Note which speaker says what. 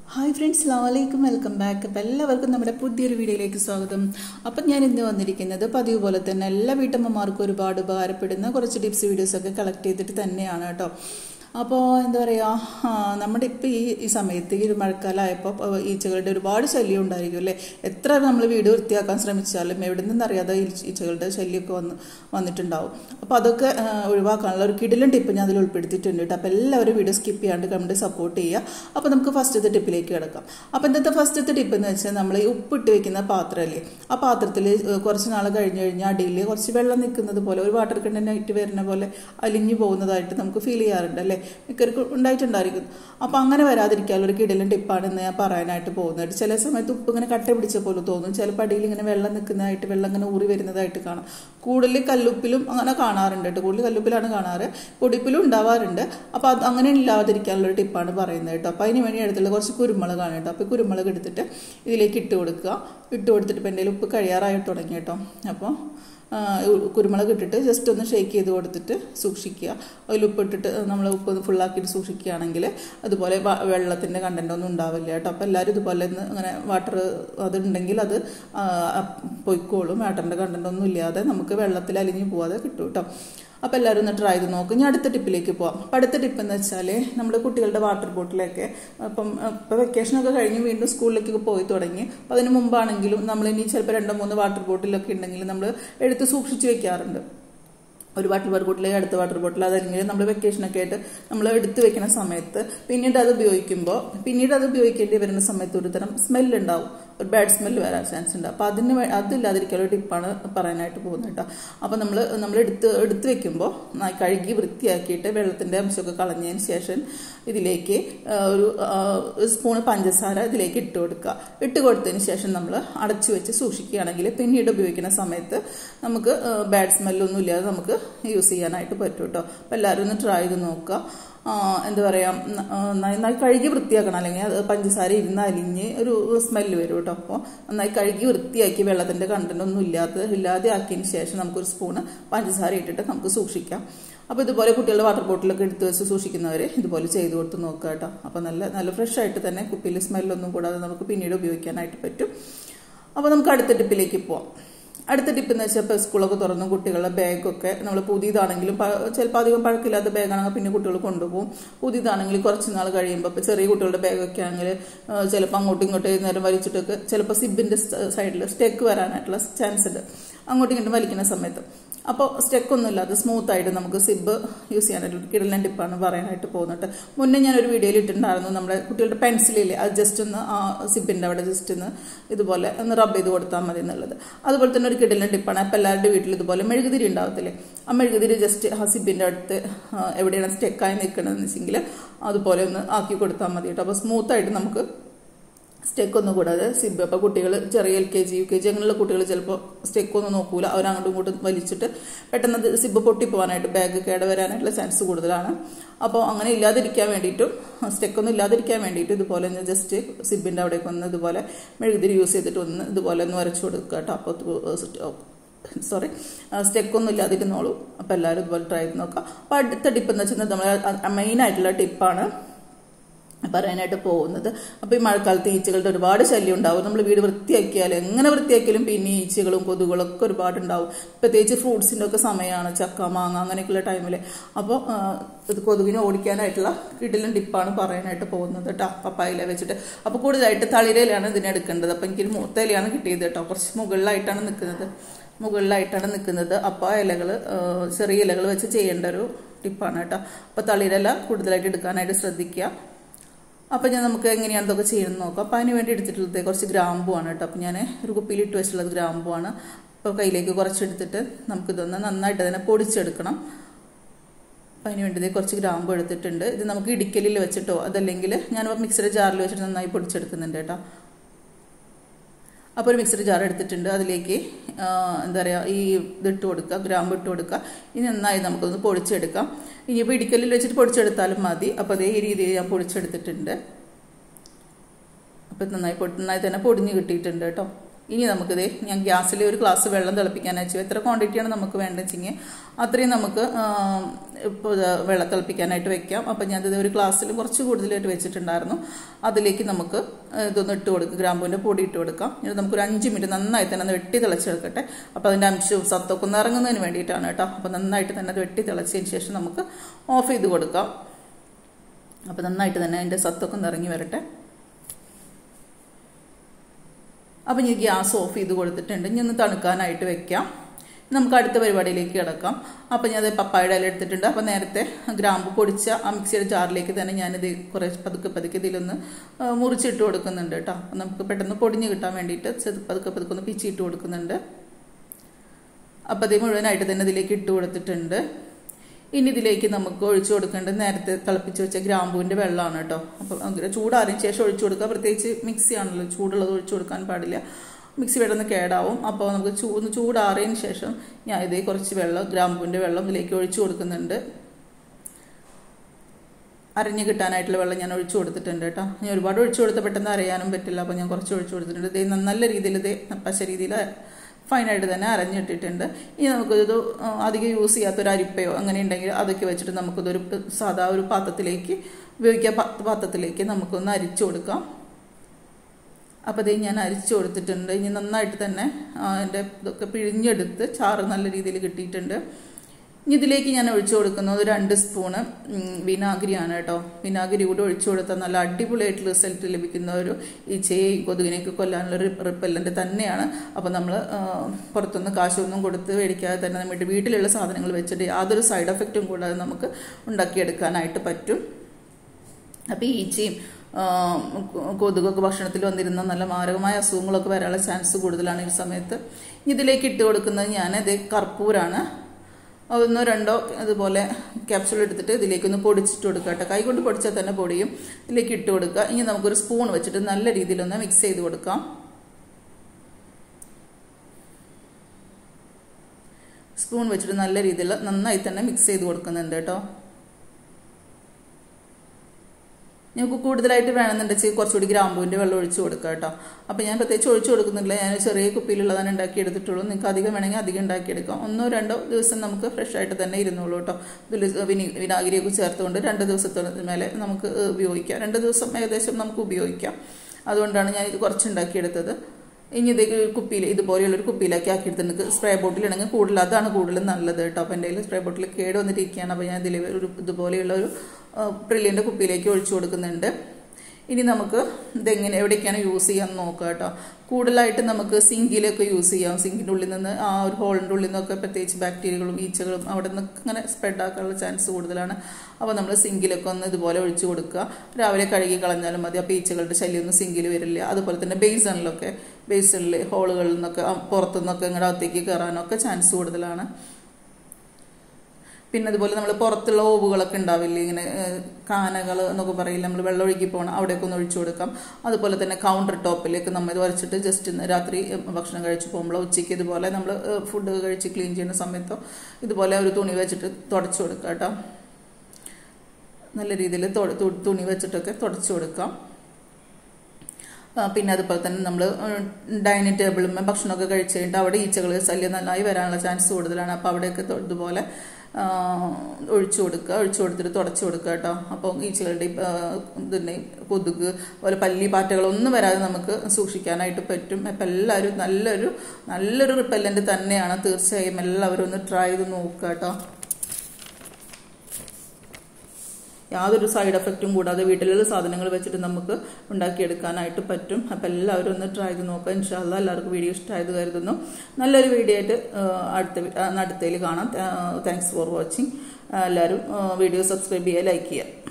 Speaker 1: Hi friends, അസ്സലാമു welcome back. അപ്പോൾ എല്ലാവർക്കും നമ്മുടെ പുതിയൊരു വീഡിയോയിലേക്ക് സ്വാഗതം. അപ്പം ഞാൻ ഇന്ന് വന്നിരിക്കുന്നത് പതിവ് പോലെ തന്നെ എല്ലാ വീട്ടമ്മമാർക്കും ഒരുപാട് ഉപകാരപ്പെടുന്ന കുറച്ച് ടിപ്സ് വീഡിയോസൊക്കെ കളക്ട് ചെയ്തിട്ട് തന്നെയാണ് കേട്ടോ. അപ്പോൾ എന്താ പറയുക, നമ്മുടെ ഇപ്പോൾ ഈ സമയത്ത് ഈ ഒരു മഴക്കാലമായപ്പോൾ ഈച്ചകളുടെ ഒരുപാട് ശല്യം ഉണ്ടായിരിക്കും അല്ലേ. എത്ര നമ്മൾ വീട് വൃത്തിയാക്കാൻ ശ്രമിച്ചാലും എവിടെ നിന്നറിയാതെ ഈച്ചകളുടെ ശല്യമൊക്കെ വന്നിട്ടുണ്ടാവും. അപ്പോൾ അതൊക്കെ ഒഴിവാക്കാനുള്ള ഒരു കിടിലൻ ടിപ്പ് ഞാൻ അതിൽ ഉൾപ്പെടുത്തിയിട്ടുണ്ട് കേട്ടോ. അപ്പോൾ എല്ലാവരും വീഡിയോ സ്കിപ്പ് ചെയ്യാണ്ട് കണ്ട് സപ്പോർട്ട് ചെയ്യുക. അപ്പോൾ നമുക്ക് ഫസ്റ്റത്തെ ടിപ്പിലേക്ക് കിടക്കാം. അപ്പോൾ ഇന്നത്തെ ഫസ്റ്റത്തെ ടിപ്പ് എന്ന് വെച്ചാൽ നമ്മൾ ഈ ഉപ്പിട്ട് വെക്കുന്ന പാത്രമല്ലേ, ആ പാത്രത്തിൽ കുറച്ച് നാൾ കഴിഞ്ഞ് കഴിഞ്ഞാൽ അടിയിൽ കുറച്ച് വെള്ളം നിൽക്കുന്നത് പോലെ ഒരു വാട്ടർ കണ്ടൻ്റായിട്ട് വരുന്ന പോലെ അലിഞ്ഞു പോകുന്നതായിട്ട് നമുക്ക് ഫീൽ ചെയ്യാറുണ്ട് അല്ലേ. മിക്കവർക്കും ഉണ്ടായിട്ടുണ്ടായിരിക്കും. അപ്പോൾ അങ്ങനെ വരാതിരിക്കാനുള്ള ഒരു കിടിലൻ ടിപ്പാണ് ഇന്ന് ഞാൻ പറയാനായിട്ട് പോകുന്നത്. ചില സമയത്ത് ഉപ്പ് ഇങ്ങനെ കട്ട പിടിച്ച പോലെ തോന്നും, ചിലപ്പോൾ അടിയിൽ ഇങ്ങനെ വെള്ളം നിൽക്കുന്നതായിട്ട്, വെള്ളം ഇങ്ങനെ ഊറി വരുന്നതായിട്ട് കാണാം. കൂടുതൽ കല്ലുപ്പിലും അങ്ങനെ കാണാറുണ്ട് കേട്ടോ. കൂടുതൽ കല്ലുപ്പിലാണ് കാണാറ്, പൊടിപ്പിലും ഉണ്ടാവാറുണ്ട്. അപ്പോൾ അത് അങ്ങനെ ഇല്ലാതിരിക്കാനുള്ളൊരു ടിപ്പാണ് പറയുന്നത് കേട്ടോ. അപ്പോൾ അതിന് വേണ്ടി എടുത്തുള്ള കുറച്ച് കുരുമുളകാണ് കേട്ടോ. അപ്പോൾ കുരുമുളക് എടുത്തിട്ട് ഇതിലേക്ക് ഇട്ട് കൊടുത്തിട്ട് ഇപ്പം എൻ്റെ ഉപ്പ് കഴിയാറായിട്ട് തുടങ്ങി കേട്ടോ. അപ്പോൾ കുരുമുളക് ഇട്ടിട്ട് ജസ്റ്റ് ഒന്ന് ഷേക്ക് ചെയ്ത് കൊടുത്തിട്ട് സൂക്ഷിക്കുക. അതിൽ ഉപ്പിട്ടിട്ട് നമ്മൾ ഉപ്പ് ഫുള്ളാക്കിയിട്ട് സൂക്ഷിക്കുകയാണെങ്കിൽ അതുപോലെ വെള്ളത്തിൻ്റെ കണ്ടൻ്റ് ഒന്നും ഉണ്ടാവില്ല കേട്ടോ. അപ്പോൾ എല്ലാവരും ഇതുപോലെ അങ്ങനെ വാട്ടർ അതുണ്ടെങ്കിൽ അത് പൊയ്ക്കോളും. വാട്ടറിൻ്റെ കണ്ടൻ്റ് ഒന്നും ഇല്ലാതെ നമുക്ക് വെള്ളത്തിൽ അലിഞ്ഞു പോവാതെ കിട്ടും കേട്ടോ. അപ്പോൾ എല്ലാവരും ഒന്ന് ട്രൈ ചെയ്ത് നോക്കും. ഞാൻ അടുത്ത ടിപ്പിലേക്ക് പോവാം. അപ്പോൾ അടുത്ത ടിപ്പ് എന്ന് വെച്ചാൽ നമ്മുടെ കുട്ടികളുടെ വാട്ടർ ബോട്ടിലൊക്കെ ഇപ്പോൾ വെക്കേഷനൊക്കെ കഴിഞ്ഞ് വീണ്ടും സ്കൂളിലേക്ക് പോയി തുടങ്ങി. അപ്പോൾ അതിന് മുമ്പാണെങ്കിലും നമ്മളിനി ചിലപ്പോൾ 2-3 വാട്ടർ ബോട്ടിലൊക്കെ ഉണ്ടെങ്കിൽ നമ്മൾ എടുത്ത് സൂക്ഷിച്ച് വെക്കാറുണ്ട്. ഒരു വാട്ടർ ബോട്ടിലേക്ക് അടുത്ത വാട്ടർ ബോട്ടിൽ, അതല്ലെങ്കിൽ നമ്മൾ വെക്കേഷനൊക്കെ ആയിട്ട് നമ്മൾ എടുത്ത് വെക്കുന്ന സമയത്ത് പിന്നീട് അത് ഉപയോഗിക്കേണ്ടി വരുന്ന സമയത്ത് ഒരു തരം സ്മെല്ലുണ്ടാവും, ഒരു ബാഡ് സ്മെല്ല് വരാൻ ചാൻസ് ഉണ്ട്. അപ്പോൾ അതില്ലാതിരിക്കാനുള്ള ടിപ്പാണ് പറയാനായിട്ട് പോകുന്നത് കേട്ടോ. അപ്പോൾ നമ്മൾ എടുത്ത് വെക്കുമ്പോൾ കഴുകി വൃത്തിയാക്കിയിട്ട് വെള്ളത്തിൻ്റെ അംശമൊക്കെ കളഞ്ഞതിന് ശേഷം ഇതിലേക്ക് ഒരു സ്പൂൺ പഞ്ചസാര ഇതിലേക്ക് ഇട്ട് കൊടുത്തതിന് ശേഷം നമ്മൾ അടച്ചു വെച്ച് സൂക്ഷിക്കുകയാണെങ്കിൽ പിന്നീട് ഉപയോഗിക്കുന്ന സമയത്ത് നമുക്ക് ബാഡ് സ്മെല്ലൊന്നും ഇല്ലാതെ നമുക്ക് യൂസ് ചെയ്യാനായിട്ട് പറ്റും കേട്ടോ. അപ്പോൾ എല്ലാവരും ഒന്ന് ട്രൈ ചെയ്ത് നോക്കുക. എന്താ പറയുക, നന്നായി കഴുകി വൃത്തിയാക്കണം, അല്ലെങ്കിൽ അത് പഞ്ചസാര അലിഞ്ഞ് ഒരു സ്മെല്ല് വരും കേട്ടോ. അപ്പോൾ നന്നായി കഴുകി വൃത്തിയാക്കി വെള്ളത്തിൻ്റെ കണ്ടന്റ് ഒന്നും ഇല്ലാതെ ആക്കിയതിന് ശേഷം നമുക്കൊരു സ്പൂണ് പഞ്ചസാര ഇട്ടിട്ട് നമുക്ക് സൂക്ഷിക്കാം. അപ്പോൾ ഇതുപോലെ കുട്ടികളുടെ വാട്ടർ ബോട്ടിലൊക്കെ എടുത്ത് വെച്ച് സൂക്ഷിക്കുന്നവർ ഇതുപോലെ ചെയ്ത് കൊടുത്ത് നോക്കുക കേട്ടോ. അപ്പോൾ നല്ല ഫ്രഷ് ആയിട്ട് തന്നെ കുപ്പിയിൽ സ്മെല്ലൊന്നും കൂടാതെ നമുക്ക് പിന്നീട് ഉപയോഗിക്കാനായിട്ട് പറ്റും. അപ്പോൾ നമുക്ക് അടുത്ത ടിപ്പിലേക്ക് പോവാം. അടുത്ത ടിപ്പ് എന്ന് വെച്ചാൽ ഇപ്പോൾ സ്കൂളൊക്കെ തുറന്നു കുട്ടികളുടെ ബാഗൊക്കെ നമ്മൾ പുതിയതാണെങ്കിലും ചിലപ്പോൾ അധികം പഴക്കമില്ലാത്ത ബാഗാണെങ്കിൽ പിന്നെ കുട്ടികൾ കൊണ്ടുപോകും. പുതിയതാണെങ്കിൽ കുറച്ച് നാൾ കഴിയുമ്പോൾ ഇപ്പോൾ ചെറിയ കുട്ടികളുടെ ബാഗൊക്കെ ആണെങ്കിൽ ചിലപ്പോൾ അങ്ങോട്ടും ഇങ്ങോട്ടും നേരം വലിച്ചിട്ടൊക്കെ ചിലപ്പോൾ സിബിൻ്റെ സൈഡിൽ സ്റ്റെക്ക് വരാനായിട്ടുള്ള ചാൻസ് ഉണ്ട്, അങ്ങോട്ടും ഇങ്ങോട്ടും വലിക്കുന്ന സമയത്ത്. അപ്പോൾ സ്റ്റെക്കൊന്നും ഇല്ലാതെ സ്മൂത്തായിട്ട് നമുക്ക് സിബ് യൂസ് ചെയ്യാനായിട്ട് കിടലൻ ടിപ്പാണ് പറയാനായിട്ട് പോകുന്നത്. മുന്നേ ഞാനൊരു വീഡിയോയിൽ ഇട്ടിട്ടുണ്ടായിരുന്നു, നമ്മുടെ കുട്ടികളുടെ പെൻസിലില്ലേ അത് ജസ്റ്റ് ഒന്ന് ആ സിബിൻ്റെ അവിടെ ജസ്റ്റ് ഒന്ന് ഇതുപോലെ ഒന്ന് റബ്ബ് ചെയ്ത് കൊടുത്താൽ മതി എന്നുള്ളത്. അതുപോലെ തന്നെ ഒരു കിടലൻ ടിപ്പാണ്. അപ്പോൾ എല്ലാവരുടെ വീട്ടിൽ ഇതുപോലെ മെഴുകുതിരി ഉണ്ടാവത്തില്ലേ, ആ മെഴുകുതിരി ജസ്റ്റ് ആ സിബിൻ്റെ അടുത്ത് എവിടെയാണ് സ്റ്റെക്കായി നിൽക്കണമെന്ന് വെച്ചെങ്കിൽ അതുപോലെ ഒന്ന് ആക്കി കൊടുത്താൽ മതി കേട്ടോ. അപ്പോൾ സ്മൂത്തായിട്ട് നമുക്ക് സ്റ്റെക്കൊന്നും കൂടാതെ സിബ്. അപ്പോൾ കുട്ടികൾ ചെറിയ LKG UKG അങ്ങനെയുള്ള കുട്ടികൾ ചിലപ്പോൾ സ്റ്റെക്കൊന്നും നോക്കൂല, അവരങ്ങോട്ടും ഇങ്ങോട്ടും വലിച്ചിട്ട് പെട്ടെന്ന് സിബ് പൊട്ടിപ്പോകാനായിട്ട് ബാഗ് കേടുവരാനായിട്ടുള്ള ചാൻസ് കൂടുതലാണ്. അപ്പോൾ അങ്ങനെ ഇല്ലാതിരിക്കാൻ വേണ്ടിയിട്ടും സ്റ്റെക്കൊന്നും ഇല്ലാതിരിക്കാൻ വേണ്ടിയിട്ട് ഇതുപോലെ ഒന്ന് ജസ്റ്റ് സിബിൻ്റെ അവിടേക്ക് ഒന്ന് ഇതുപോലെ മെഴുകുതിരി യൂസ് ചെയ്തിട്ട് ഒന്ന് ഇതുപോലെ ഒന്ന് വരച്ചു കൊടുക്കുക കേട്ടോ. അപ്പോൾ സ്റ്റെക്കൊന്നും ഇല്ലാതിരുന്നോളൂ. അപ്പോൾ എല്ലാവരും ഇതുപോലെ ട്രൈ ചെയ്ത് നോക്കാം. അപ്പോൾ അടുത്ത ടിപ്പ് എന്ന് വെച്ചാൽ നമ്മൾ മെയിനായിട്ടുള്ള ടിപ്പാണ് പറയാനായിട്ട് പോകുന്നത്. അപ്പോൾ ഈ മഴക്കാലത്ത് ഈച്ചകളുടെ ഒരുപാട് ശല്യം ഉണ്ടാവും. നമ്മൾ വീട് എങ്ങനെ വൃത്തിയാക്കിയാലും പിന്നെ ഈച്ചകളും കൊതുകുകളൊക്കെ ഒരുപാടുണ്ടാവും. പ്രത്യേകിച്ച് ഫ്രൂട്ട്സിൻ്റെ ഒക്കെ സമയമാണ്, ചക്ക മാങ്ങ അങ്ങനെയൊക്കെയുള്ള ടൈമിൽ. അപ്പോൾ ഇത് കൊതുകിനെ ഓടിക്കാനായിട്ടുള്ള കിടിലൻ ടിപ്പാണ് പറയാനായിട്ട് പോകുന്നത് കേട്ടോ. പപ്പായില വെച്ചിട്ട്. അപ്പോൾ കൂടുതലായിട്ട് തളിരയിലാണ് ഇതിനെടുക്കേണ്ടത്. അപ്പോൾ എനിക്കൊരു മൂത്ത ഇലയാണ് കിട്ടിയത് കേട്ടോ. കുറച്ച് മുകളിലായിട്ടാണ് നിൽക്കുന്നത്. അപ്പോൾ ചെറിയ ഇലകൾ വെച്ച് ചെയ്യേണ്ട ഒരു ടിപ്പാണ് കേട്ടോ. അപ്പോൾ തളിരില കൂടുതലായിട്ട് എടുക്കാനായിട്ട് ശ്രദ്ധിക്കുക. അപ്പോൾ നമുക്ക് എങ്ങനെയാണ് ഇതൊക്കെ ചെയ്യുന്നത് നോക്കാം. അപ്പോൾ അതിന് വേണ്ടി എടുത്തിട്ടുള്ളത് കുറച്ച് ഗ്രാമ്പുവാണ് കേട്ടോ. അപ്പോൾ ഞാൻ ഒരു കുപ്പിയിൽ ഇട്ട് വെച്ചിട്ടുള്ളത് ഗ്രാമ്പുവാണ്. അപ്പോൾ കയ്യിലേക്ക് കുറച്ചെടുത്തിട്ട് നമുക്കിതൊന്ന് നന്നായിട്ട് തന്നെ പൊടിച്ചെടുക്കണം. അപ്പോൾ അതിന് വേണ്ടി കുറച്ച് ഗ്രാമ്പു എടുത്തിട്ടുണ്ട്. ഇത് നമുക്ക് ഇടിക്കലിൽ വെച്ചിട്ടോ അതല്ലെങ്കിൽ ഞാനിപ്പോൾ മിക്സിയുടെ ജാറിൽ വെച്ചിട്ട് നന്നായി പൊടിച്ചെടുക്കുന്നുണ്ട് കേട്ടോ. അപ്പോൾ ഒരു മിക്സറി ജാർ എടുത്തിട്ടുണ്ട്. അതിലേക്ക് എന്താ പറയുക, ഈ ഇതിട്ട് കൊടുക്കുക, ഗ്രാമ്പ് ഇട്ട് കൊടുക്കുക. ഇനി നന്നായി നമുക്കൊന്ന് പൊടിച്ചെടുക്കാം. ഇനിയിപ്പോൾ ഇടിക്കലിൽ വെച്ചിട്ട് പൊടിച്ചെടുത്താലും മതി. അപ്പോൾ അതേ രീതിയിൽ ഞാൻ പൊടിച്ചെടുത്തിട്ടുണ്ട്. അപ്പോൾ നന്നായി തന്നെ പൊടിഞ്ഞ് കിട്ടിയിട്ടുണ്ട് കേട്ടോ. ഇനി നമുക്കിത് ഞാൻ ഗ്യാസിൽ ഒരു ഗ്ലാസ് വെള്ളം തിളപ്പിക്കാൻ വെച്ചു. എത്ര ക്വാണ്ടിറ്റിയാണ് നമുക്ക് വേണ്ടതെങ്കിൽ അത്രയും നമുക്ക് ഇപ്പോൾ വെള്ളം തിളപ്പിക്കാനായിട്ട് വെക്കാം. അപ്പം ഞാനിത് ഒരു ഗ്ലാസ്സിൽ കുറച്ച് കൂടുതലായിട്ട് വെച്ചിട്ടുണ്ടായിരുന്നു. അതിലേക്ക് നമുക്ക് ഇതൊന്ന് ഇട്ട് കൊടുക്കുക, ഗ്രാമ്പൂവിൻ്റെ പൊടി ഇട്ട് കൊടുക്കാം. ഇനി നമുക്കൊരു 5 മിനിറ്റ് നന്നായി തന്നെ അത് വെട്ടി തിളച്ചെടുക്കട്ടെ. അപ്പോൾ അതിൻ്റെ അംശവും സത്തൊക്കെ ഒന്ന് ഇറങ്ങുന്നതിന് വേണ്ടിയിട്ടാണ് കേട്ടോ. അപ്പോൾ നന്നായിട്ട് തന്നെ അത് വെട്ടി തിളച്ചതിന് ശേഷം നമുക്ക് ഓഫ് ചെയ്ത് കൊടുക്കാം. അപ്പോൾ നന്നായിട്ട് തന്നെ അതിൻ്റെ സത്തൊക്കെ ഒന്ന് ഇറങ്ങി വരട്ടെ. അപ്പം ഞാൻ ഗ്യാസ് ഓഫ് ചെയ്ത് കൊടുത്തിട്ടുണ്ട്. ഇനി ഒന്ന് തണുക്കാനായിട്ട് വെക്കാം. നമുക്ക് അടുത്ത പരിപാടിയിലേക്ക് കിടക്കാം. അപ്പം ഞാനത് പപ്പായയുടെ ഇല എടുത്തിട്ടുണ്ട്. അപ്പം നേരത്തെ ഗ്രാമ്പു പൊടിച്ച ആ മിക്സിയുടെ ജാറിലേക്ക് തന്നെ ഞാനിത് കുറേ പതുക്കെ ഇതിലൊന്ന് മുറിച്ചിട്ട് കൊടുക്കുന്നുണ്ട് കേട്ടോ. നമുക്ക് പെട്ടെന്ന് പൊടിഞ്ഞ് കിട്ടാൻ വേണ്ടിയിട്ട് പതുക്കെ ഒന്ന് പിച്ചിട്ട് കൊടുക്കുന്നുണ്ട്. അപ്പം അത് മുഴുവനായിട്ട് തന്നെ ഇതിലേക്ക് ഇട്ട് കൊടുത്തിട്ടുണ്ട്. ഇനി ഇതിലേക്ക് നമുക്ക് ഒഴിച്ചു കൊടുക്കേണ്ടത് നേരത്തെ തിളപ്പിച്ച് വെച്ച ഗ്രാമ്പൂവിൻ്റെ വെള്ളമാണ് കേട്ടോ. അപ്പം ചൂടാറിന് ശേഷം ഒഴിച്ചു കൊടുക്കുക. പ്രത്യേകിച്ച് മിക്സി ആണല്ലോ, ചൂടുള്ളത് ഒഴിച്ചു കൊടുക്കാൻ പാടില്ല, മിക്സി പെട്ടെന്ന് കേടാവും. അപ്പോൾ നമുക്ക് ഒന്ന് ചൂടാറിയതിന് ശേഷം ഞാൻ ഇതേ കുറച്ച് വെള്ളം, ഗ്രാമ്പൂവിൻ്റെ വെള്ളം ഇതിലേക്ക് ഒഴിച്ചു കൊടുക്കുന്നുണ്ട്. അരിഞ്ഞ് കിട്ടാനായിട്ടുള്ള വെള്ളം ഞാൻ ഒഴിച്ചു കൊടുത്തിട്ടുണ്ട് കേട്ടോ. ഞാൻ ഒരുപാട് ഒഴിച്ചു കൊടുത്താൽ പെട്ടെന്ന് അറിയാനും പറ്റില്ല. അപ്പോൾ ഞാൻ കുറച്ച് ഒഴിച്ചു കൊടുത്തിട്ടുണ്ട്. ഇതേ നല്ല രീതിയിൽ ഇതേ പശ രീതിയിൽ ഫൈനായിട്ട് തന്നെ അരഞ്ഞിട്ടിട്ടുണ്ട്. ഇനി നമുക്കിത് അധികം യൂസ് ചെയ്യാത്തൊരു അരിപ്പയോ അങ്ങനെ ഉണ്ടെങ്കിൽ അതൊക്കെ വെച്ചിട്ട് നമുക്കിതൊരു സാധാ ഒരു പാത്രത്തിലേക്ക് ഉപയോഗിക്കാൻ പാത്രത്തിലേക്ക് നമുക്കൊന്ന് അരിച്ചു കൊടുക്കാം. അപ്പോൾ ഇത് ഞാൻ അരിച്ചു കൊടുത്തിട്ടുണ്ട്. ഇനി നന്നായിട്ട് തന്നെ എൻ്റെ ഇതൊക്കെ പിഴിഞ്ഞെടുത്ത് ചാറ് നല്ല രീതിയിൽ കിട്ടിയിട്ടുണ്ട്. ഇനി ഇതിലേക്ക് ഞാൻ ഒഴിച്ചു കൊടുക്കുന്നത് 2 സ്പൂണ് വിനാഗിരിയാണ് കേട്ടോ. വിനാഗിരി കൂടി ഒഴിച്ചു കൊടുത്താൽ നല്ല അടിപൊളിയായിട്ടുള്ള റിസൾട്ട് ലഭിക്കുന്ന ഒരു ഈച്ചയെയും കൊതുകിനെയൊക്കെ കൊല്ലാനുള്ള റിപ്പല്ലൻ്റ് തന്നെയാണ്. അപ്പോൾ നമ്മൾ പുറത്തുനിന്ന് കാശൊന്നും കൊടുത്ത് മേടിക്കാതെ തന്നെ നമ്മുടെ വീട്ടിലുള്ള സാധനങ്ങൾ വെച്ചിട്ട് യാതൊരു സൈഡ് എഫക്റ്റും കൂടാതെ നമുക്ക് ഉണ്ടാക്കിയെടുക്കാനായിട്ട് പറ്റും. അപ്പോൾ ഈച്ചയും കൊതുകൊക്കെ ഭക്ഷണത്തിൽ വന്നിരുന്ന നല്ല മാരകമായ അസുഖങ്ങളൊക്കെ വരാനുള്ള ചാൻസ് കൂടുതലാണ് ഈ സമയത്ത്. ഇതിലേക്ക് ഇട്ട് കൊടുക്കുന്നത് ഞാനത് കർപ്പൂരാണ്. 1-2 ഇതുപോലെ ക്യാപ്സ്യൂൾ എടുത്തിട്ട് ഇതിലേക്കൊന്ന് പൊടിച്ചിട്ട് കൊടുക്കുക കേട്ടോ. കൈ കൊണ്ട് പൊടിച്ചാൽ തന്നെ പൊടിയും. ഇതിലേക്ക് ഇട്ട് കൊടുക്കുക. ഇനി നമുക്കൊരു സ്പൂൺ വെച്ചിട്ട് നല്ല രീതിയിലൊന്ന് മിക്സ് ചെയ്ത് കൊടുക്കാം. സ്പൂൺ വെച്ചിട്ട് നല്ല രീതിയിൽ നന്നായി തന്നെ മിക്സ് ചെയ്ത് കൊടുക്കുന്നുണ്ട് കേട്ടോ. നിങ്ങൾക്ക് കൂടുതലായിട്ട് വേണമെന്നുണ്ടെങ്കിൽ കുറച്ചുകൂടി ഗ്രാമ്പൂവിൻ്റെ വെള്ളം ഒഴിച്ചു കൊടുക്കുക കേട്ടോ. അപ്പോൾ ഞാൻ പ്രത്യേകിച്ച് ഒഴിച്ചു കൊടുക്കുന്നില്ല, ഞാൻ ചെറിയ കുപ്പിയിലുള്ളതാണ് ഉണ്ടാക്കിയെടുത്തിട്ടുള്ളൂ. നിങ്ങൾക്ക് അധികം വേണമെങ്കിൽ അധികം ഉണ്ടാക്കിയെടുക്കാം. 1-2 ദിവസം നമുക്ക് ഫ്രഷ് ആയിട്ട് തന്നെ ഇരുന്നുള്ളൂ കേട്ടോ. ഇതിൽ വിനാഗിരിയൊക്കെ ചേർത്തുകൊണ്ട് 2 ദിവസത്തിന് മേലെ നമുക്ക് ഉപയോഗിക്കാം. 2 ദിവസം ഏകദേശം നമുക്ക് ഉപയോഗിക്കാം. അതുകൊണ്ടാണ് ഞാൻ ഇത് കുറച്ചുണ്ടാക്കിയെടുത്തത്. ഇനി ഇത് കുപ്പിയിൽ ഇതുപോലെയുള്ളൊരു കുപ്പിയിലേക്ക് ആക്കിയെടുത്തിട്ട് സ്പ്രേ ബോട്ടിലാണെങ്കിൽ കൂടുതൽ അതാണ് കൂടുതൽ നല്ലത് കേട്ടോ. അപ്പോൾ എൻ്റെ കയ്യിൽ സ്പ്രേ ബോട്ടിൽ കേട് വന്നിട്ടിരിക്കുകയാണ്. അപ്പോൾ ഞാൻ ഇതിൽ ഇതുപോലെയുള്ള ഒരു പ്രില്ലിൻ്റെ കുപ്പിയിലേക്ക് ഒഴിച്ചു കൊടുക്കുന്നുണ്ട്. ഇനി നമുക്ക് ഇതെങ്ങനെ എവിടേക്കാണ് യൂസ് ചെയ്യാമെന്ന് നോക്കാം കേട്ടോ. കൂടുതലായിട്ട് നമുക്ക് സിങ്കിലൊക്കെ യൂസ് ചെയ്യാം. സിങ്കിൻ്റെ ഉള്ളിൽ നിന്ന് ആ ഒരു ഹോളിൻ്റെ ഉള്ളിൽ നിന്നൊക്കെ പ്രത്യേകിച്ച് ബാക്ടീരിയകളും ഈച്ചകളും അവിടെ നിന്നൊക്കെ ഇങ്ങനെ സ്പ്രെഡ് ആക്കാനുള്ള ചാൻസ് കൂടുതലാണ്. അപ്പോൾ നമ്മൾ സിങ്കിലൊക്കെ ഒന്ന് ഇതുപോലെ ഒഴിച്ചു കൊടുക്കുക. രാവിലെ കഴുകി കളഞ്ഞാലും മതി. അപ്പോൾ ഈച്ചകളുടെ ശല്യമൊന്നും സിങ്കിൽ വരില്ല. അതുപോലെ തന്നെ ബേസിനിൽ ഹോളുകളിൽ നിന്നൊക്കെ പുറത്തുനിന്നൊക്കെ ഇങ്ങോട്ട് അകത്തേക്ക് കയറാനൊക്കെ ചാൻസ് കൂടുതലാണ്. പിന്നെ അതുപോലെ നമ്മൾ പുറത്തുള്ള ഓവുകളൊക്കെ ഉണ്ടാവില്ലേ, ഇങ്ങനെ കാനകൾ എന്നൊക്കെ പറയില്ല, നമ്മൾ വെള്ളം ഒഴുകി പോകണം, അവിടെയൊക്കെ ഒന്ന് ഒഴിച്ചു കൊടുക്കാം. അതുപോലെ തന്നെ കൗണ്ടർ ടോപ്പിലേക്ക് നമ്മൾ ഇത് വരച്ചിട്ട് ജസ്റ്റ് രാത്രി ഭക്ഷണം കഴിച്ച് പോകുമ്പോൾ ഉച്ചയ്ക്ക് ഇതുപോലെ നമ്മൾ ഫുഡ് കഴിച്ച് ക്ലീൻ ചെയ്യുന്ന സമയത്തോ ഇതുപോലെ ഒരു തുണി വെച്ചിട്ട് തുടച്ചു കൊടുക്കാം കേട്ടോ. നല്ല രീതിയിൽ തുണി വെച്ചിട്ടൊക്കെ തുടച്ചു കൊടുക്കാം. പിന്നെ അതുപോലെ തന്നെ നമ്മൾ ഡൈനിങ് ടേബിളിൽ ഭക്ഷണമൊക്കെ കഴിച്ച് കഴിഞ്ഞിട്ട് അവിടെ ഈച്ചകൾ ശല്യം നന്നായി വരാനുള്ള ചാൻസ് കൂടുതലാണ്. അപ്പോൾ അവിടെയൊക്കെ ഇതുപോലെ ഒഴിച്ചു കൊടുത്തിട്ട് തുടച്ചു കൊടുക്കുക കേട്ടോ. അപ്പോൾ ഈച്ചകളുടെ ഇതിൻ്റെ കൊതുക് അതുപോലെ പല്ലി പാറ്റകളൊന്നും വരാതെ നമുക്ക് സൂക്ഷിക്കാനായിട്ട് പറ്റും. അപ്പം എല്ലാവരും നല്ലൊരു റിപ്പല്ലൻ്റ് തന്നെയാണ്. തീർച്ചയായും എല്ലാവരും ഒന്ന് ട്രൈ ചെയ്ത് നോക്കുക കേട്ടോ. യാതൊരു സൈഡ് എഫക്റ്റും കൂടാതെ വീട്ടിലുള്ള സാധനങ്ങൾ വെച്ചിട്ട് നമുക്ക് ഉണ്ടാക്കിയെടുക്കാനായിട്ട് പറ്റും. അപ്പം എല്ലാവരും ഒന്ന് ട്രൈ ചെയ്ത് നോക്കുക. ഇൻഷാ അല്ലാഹ് എല്ലാവർക്കും വീഡിയോ ഇഷ്ടമായത് കരുതുന്നു. നല്ലൊരു വീഡിയോ ആയിട്ട് അടുത്തതിൽ കാണാം. Thanks for watching. എല്ലാവരും വീഡിയോ സബ്സ്ക്രൈബ് ചെയ്യുക, ലൈക്ക് ചെയ്യുക.